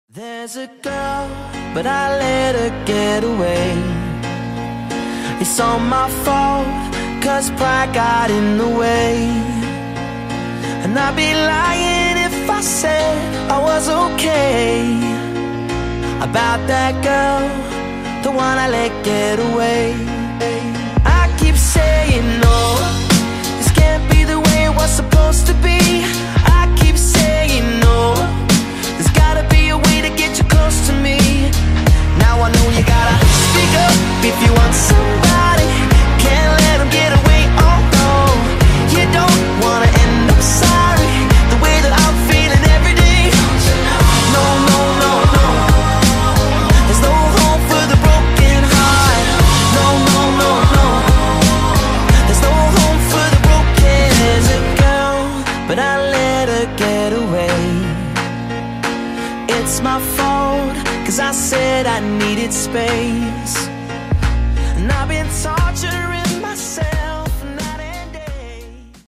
There's a girl, but I let her get away. It's all my fault, cause pride got in the way. And I'd be lying if I said I was okay about that girl, the one I let get away. I keep saying no, this can't be the way it was supposed to be. I keep saying no, there's gotta be a way to get you close to me. Now I know you gotta speak up if you want somebody. Can't let them get away, oh no. You don't wanna end up sorry, the way that I'm feeling every day. No, no, no, no, there's no hope for the broken heart. No, no, no, no, there's no hope for the broken. There's a girl, but I let her get away. It's my fault, cause I said I needed space.